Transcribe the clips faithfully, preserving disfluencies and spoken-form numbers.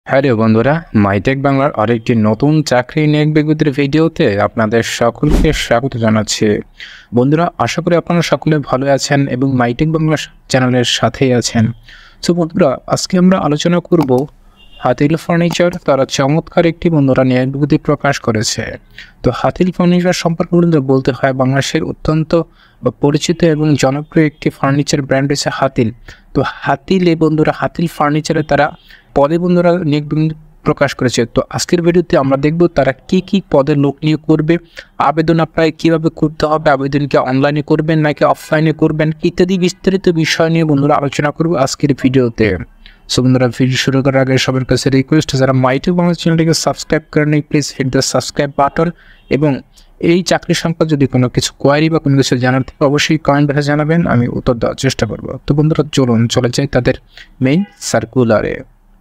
Hello বন্ধুরা, MyTech বাংলার আরেকটি নতুন চাকরি নিয়োগ বিজ্ঞপ্তির ভিডিওতে আপনাদের সকলকে স্বাগত জানাচ্ছি। বন্ধুরা, আশা করি আপনারা সকলে ভালো আছেন এবং মাইটেক বাংলা চ্যানেলের সাথেই আছেন। তো বন্ধুরা, আজকে আমরা আলোচনা করব হাতিল ফার্নিচার তারা চমৎকার একটি বন্ধুরা নিয়োগ বিজ্ঞপ্তি প্রকাশ করেছে। তো হাতিল ফার্নিচার সম্পর্কে বলতে হয় বাংলাদেশের অত্যন্ত পরিচিত এবং জনপ্রিয় একটি ফার্নিচার ব্র্যান্ড হচ্ছে হাতিল। তো হাতিল এই বন্ধুরা হাতিল ফার্নিচারে তারা পদে বন্ধুরা নিয়োগ প্রকাশ করেছে। তো আজকের ভিডিওতে আমরা দেখব তারা কি কি পদে লোক নিয়োগ করবে, আবেদন আপনাকে কীভাবে করতে হবে, আবেদনকে অনলাইনে করবেন নাকি অফলাইনে করবেন ইত্যাদি বিস্তারিত বিষয় নিয়ে বন্ধুরা আলোচনা করব আজকের ভিডিওতে। সো বন্ধুরা, ভিডিও শুরু করার আগে সবার কাছে রিকোয়েস্ট, যারা মাইটেক বাংলা চ্যানেলটিকে সাবস্ক্রাইব করেন please hit the subscribe button, এবং এই চাকরির সংক্রান্ত যদি কোনো কিছু কোয়ারি বা কোনো কিছু জানার থেকে অবশ্যই কমেন্ট বক্সে জানাবেন, আমি উত্তর দেওয়ার চেষ্টা করব। তো বন্ধুরা চলুন চলে যাই তাদের মেইন সার্কুলারে।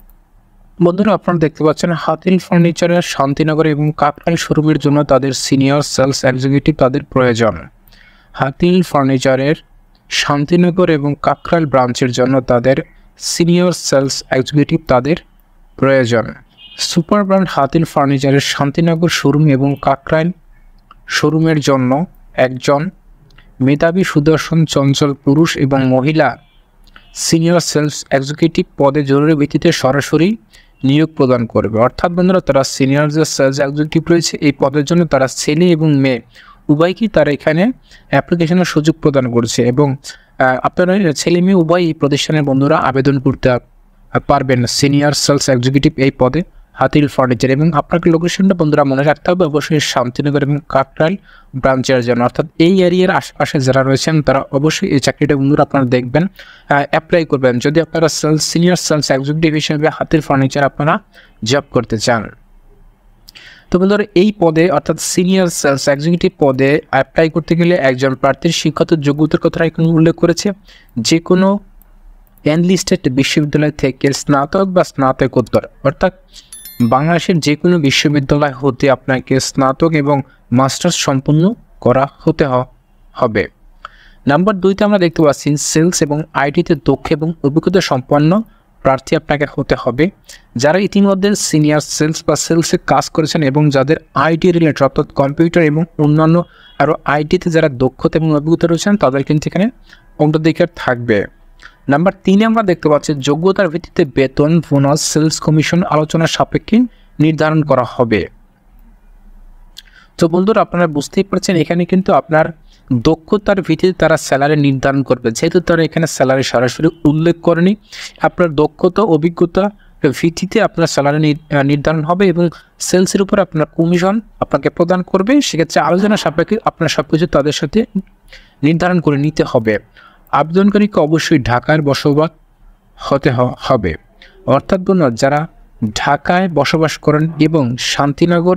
বন্ধুরা, আপনারা দেখতে পাচ্ছেন হাতিল ফার্নিচারের শান্তিনগর এবং কাকরাইল শোরুমের জন্য তাদের সিনিয়র সেলস এক্সিকিউটিভ তাদের প্রয়োজন। হাতিল ফার্নিচারের শান্তিনগর এবং কাকরাইল ব্রাঞ্চের জন্য তাদের সিনিয়র সেলস এক্সিকিউটিভ তাদের প্রয়োজন। সুপার ব্র্যান্ড হাতিল ফার্নিচারের শান্তিনগর শোরুম এবং কাকরাইল শোরুমের জন্য একজন মেধাবী সুদর্শন চঞ্চল পুরুষ এবং মহিলা সিনিয়র সেলস এক্সিকিউটিভ পদে জরুরি ভিত্তিতে সরাসরি নিয়োগ প্রদান করবে। অর্থাৎ বন্ধুরা, তারা সিনিয়র যে সেলস এক্সিকিউটিভ রয়েছে এই পদের জন্য তারা ছেলে এবং মেয়ে উভয়কেই তারা এখানে অ্যাপ্লিকেশনের সুযোগ প্রদান করছে, এবং আপনারা ছেলে মেয়ে উভয় এই প্রতিষ্ঠানের বন্ধুরা আবেদন করতে পারবেন সিনিয়র সেলস এক্সিকিউটিভ এই পদে হাতিল ফার্নিচার। এবং আপনাকে লোকেশনটা বন্ধুরা মনে রাখতে হবে অবশ্যই শান্তিনগর এবং কাকরাইল ব্রাঞ্চের জন্য, অর্থাৎ এই এরিয়ার আশেপাশে যারা রয়েছেন তারা অবশ্যই এই চাকরিটা বন্ধুরা আপনারা দেখবেন, অ্যাপ্লাই করবেন যদি আপনারা সেলস সিনিয়র সেলস এক্সিকিউটিভ হিসেবে হাতিল ফার্নিচার আপনারা জব করতে চান। তো বন্ধুরা, এই পদে অর্থাৎ সিনিয়র সেলস এক্সিকিউটিভ পদে অ্যাপ্লাই করতে গেলে একজন প্রার্থীর শিক্ষাগত যোগ্যতার কথা এখানে উল্লেখ করেছে। যে কোনো এনলিস্টেড বিশ্ববিদ্যালয় থেকে স্নাতক বা স্নাতকোত্তর, অর্থাৎ বাংলাদেশের যে কোনো বিশ্ববিদ্যালয় হতে আপনাকে স্নাতক এবং মাস্টার্স সম্পন্ন করা হতে হবে। নাম্বার দুইতে আমরা দেখতে পাচ্ছি সেলস এবং আইটিতে দক্ষ এবং অভিজ্ঞতা সম্পন্ন প্রার্থী আপনাকে হতে হবে। যারা ইতিমধ্যে সিনিয়র সেলস বা সেলসে কাজ করেছেন এবং যাদের আইটি রিলেটেড অর্থাৎ কম্পিউটার এবং অন্যান্য আরও আইটিতে যারা দক্ষতা এবং অভিজ্ঞতা রয়েছেন তাদের কিন্তু এখানে অগ্রাধিকার থাকবে। নাম্বার তিনে আমরা দেখতে পাচ্ছি যোগ্যতার ভিত্তিতে বেতন, বোনাস, সেলস কমিশন আলোচনার সাপেক্ষে নির্ধারণ করা হবে। তো বন্ধুরা, আপনারা বুঝতেই পারছেন এখানে কিন্তু আপনার দক্ষতার ভিত্তিতে তারা স্যালারি নির্ধারণ করবে, যেহেতু তারা এখানে স্যালারি সরাসরি উল্লেখ করেনি। আপনার দক্ষতা অভিজ্ঞতা ভিত্তিতে আপনার স্যালারি নির্ধারণ হবে এবং সেলসের উপর আপনার কমিশন আপনাকে প্রদান করবে। সেক্ষেত্রে আলোচনা সাপেক্ষে আপনার সব কিছু তাদের সাথে নির্ধারণ করে নিতে হবে। আবেদনকারীকে অবশ্যই ঢাকায় বসবাস হতে হবে, অর্থাৎ বন্ধুরা যারা ঢাকায় বসবাস করেন এবং শান্তিনগর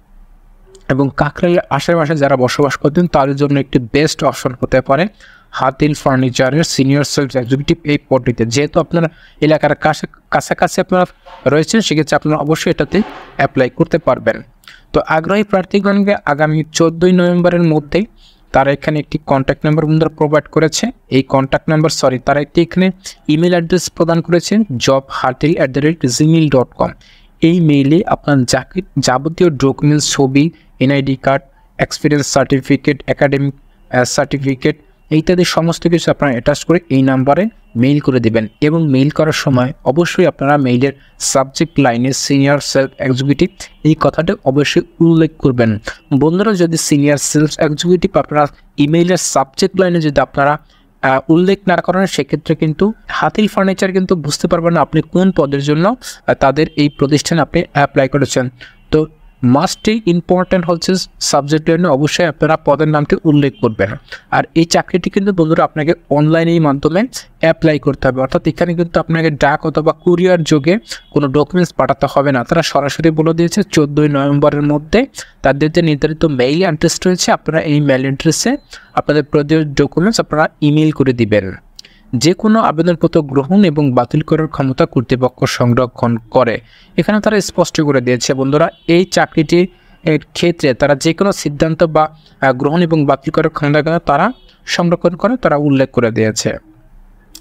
এবং কাকরাইলের আশেপাশে যারা বসবাস করতেন তাদের জন্য একটি বেস্ট অপশন হতে পারে হাতিল ফার্নিচারের সিনিয়র সেলস এক্সিকিউটিভ এই পদটিতে। যেহেতু আপনারা এলাকার কাছে কাছাকাছি আপনারা রয়েছেন সেক্ষেত্রে আপনারা অবশ্যই এটাতে অ্যাপ্লাই করতে পারবেন। তো আগ্রহী প্রার্থীগণকে আগামী চোদ্দোই নভেম্বরের মধ্যেই তারা এখানে একটি কন্ট্যাক্ট নাম্বার বন্ধুরা প্রোভাইড করেছে। এই কন্ট্যাক্ট নাম্বার সরি তারা একটি এখানে ইমেল অ্যাড্রেস প্রদান করেছেন জব হাটিল at the rate Gmail dot com. এই মেইলে আপনার যাবতীয় ডকুমেন্টস, ছবি, NID card, experience certificate, academic certificate ইত্যাদি সমস্ত কিছু আপনারা অ্যাটাচ করে এই নাম্বারে মেইল করে দেবেন। এবং মেইল করার সময় অবশ্যই আপনারা মেইলের সাবজেক্ট লাইনে সিনিয়র সেলস এক্সিকিউটিভ এই কথাটা অবশ্যই উল্লেখ করবেন। বন্ধুরা, যদি সিনিয়র সেলস এক্সিকিউটিভ আপনারা ইমেইলের সাবজেক্ট লাইনে যদি আপনারা উল্লেখ না করেন সেক্ষেত্রে কিন্তু হাতিল ফার্নিচার কিন্তু বুঝতে পারবেন না আপনি কোন পদের জন্য তাদের এই প্রতিষ্ঠানে আপনি অ্যাপ্লাই করেছেন। তো মাস্টই ইম্পর্ট্যান্ট হচ্ছে সাবজেক্ট লাইনে অবশ্যই আপনারা পদের নামটি উল্লেখ করবেন। আর এই চাকরিটি কিন্তু বন্ধুরা আপনাকে অনলাইনের মাধ্যমে অ্যাপ্লাই করতে হবে, অর্থাৎ এখানে কিন্তু আপনাকে ডাক অথবা কুরিয়ার যোগে কোনো ডকুমেন্টস পাঠাতে হবে না। তারা সরাসরি বলে দিয়েছে চোদ্দোই নভেম্বরের মধ্যে তাদের যে নির্ধারিত মেইল অ্যাড্রেস রয়েছে আপনারা এই মেইল অ্যাড্রেসে আপনাদের প্রয়োজনীয় ডকুমেন্টস আপনারা ইমেইল করে দিবেন। যে কোনো আবেদনপত্র গ্রহণ এবং বাতিল করার ক্ষমতা কর্তৃপক্ষ সংরক্ষণ করে। এখানে তারা স্পষ্ট করে দিয়েছে বন্ধুরা এই চাকরিটি এর ক্ষেত্রে তারা যে কোনো সিদ্ধান্ত বা গ্রহণ এবং বাতিল করার ক্ষমতা তারা সংরক্ষণ করে তারা উল্লেখ করে দিয়েছে।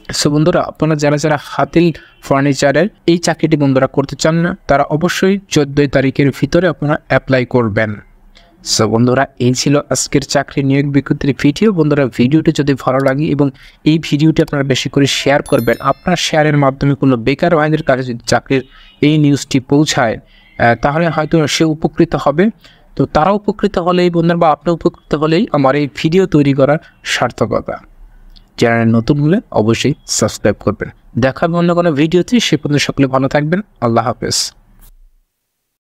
সো বন্ধুরা, আপনারা যারা যারা হাতিল ফার্নিচারের এই চাকরিটি বন্ধুরা করতে চান না, তারা অবশ্যই চোদ্দোই তারিখের ভিতরে আপনারা অ্যাপ্লাই করবেন। সো বন্ধুরা, এই ছিল আজকের চাকরি নিয়োগ বিজ্ঞপ্তির ভিডিও। বন্ধুরা, ভিডিওটি যদি ভালো লাগে এবং এই ভিডিওটি আপনারা বেশি করে শেয়ার করবেন, আপনার শেয়ারের মাধ্যমে কোনো বেকার ভাইদের কাছে যদি চাকরির এই নিউজটি পৌঁছায়, তাহলে হয়তো সে উপকৃত হবে। তো তারা উপকৃত হলেই বন্ধুরা, বা আপনি উপকৃত হলেই আমার এই ভিডিও তৈরি করার সার্থকতা। চ্যানেলে নতুন হলে অবশ্যই সাবস্ক্রাইব করবেন। দেখা হবে অন্য কোনো ভিডিওতে। সে পর্যন্ত সকলে ভালো থাকবেন। আল্লাহ হাফেজ।